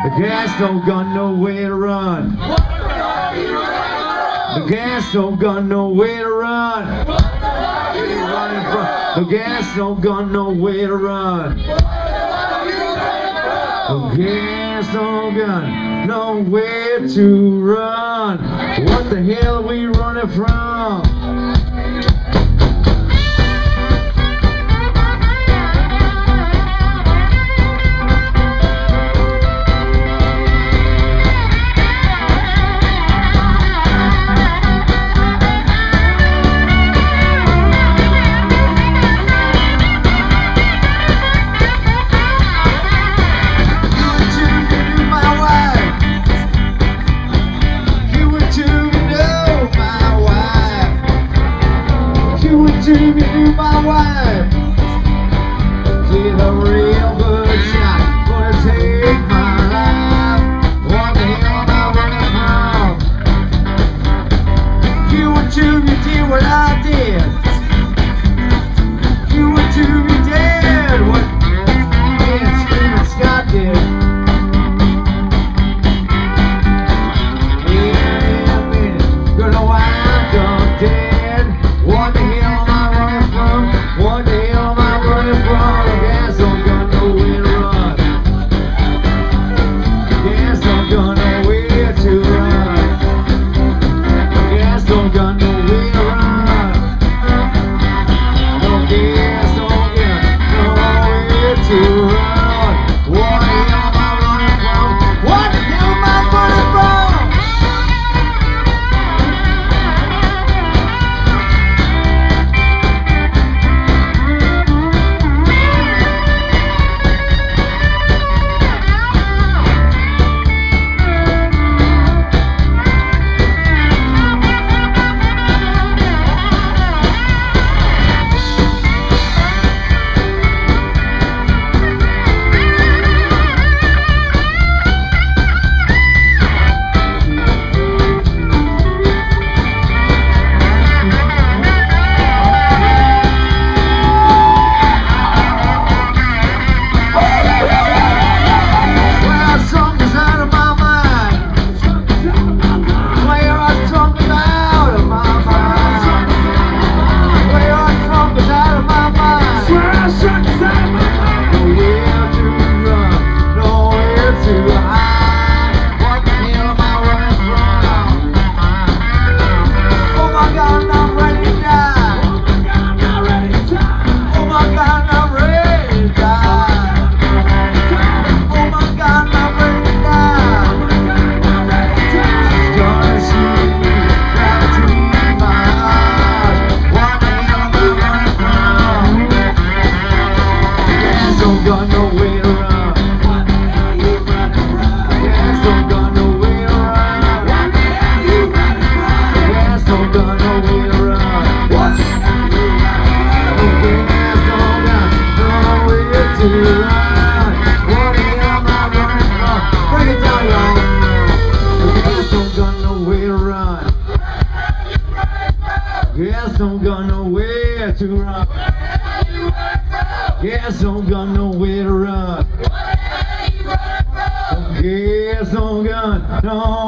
The gas don't got nowhere to run. The gas don't got nowhere to run. The gas don't got nowhere to run. The gas don't got nowhere to run. What the hell are we running from? To be my wife, she's a real good shot, gonna take my life. What the hell am I running from? You were too, you did what I did. You were too, you did what me and Screaming Scott did. In a minute, gonna know I'm done dead. What the hell? What the hell am I running from? The gas don't got nowhere to run. The gas don't got nowhere to run. The gas don't got nowhere to run. The gas don't got nowhere to run. What the hell am I running from? What the hell am I running from? Got nowhere to run. What the hell you running from? Gas don't got nowhere to run. What the hell you running from? Gas don't got nowhere to run. What the hell you running from? Gas don't got nowhere to run. What the hell am I running from? Break it down, y'all. Gas don't got nowhere to run. Gas don't got nowhere to run. Gas don't got nowhere to run. Gas don't got no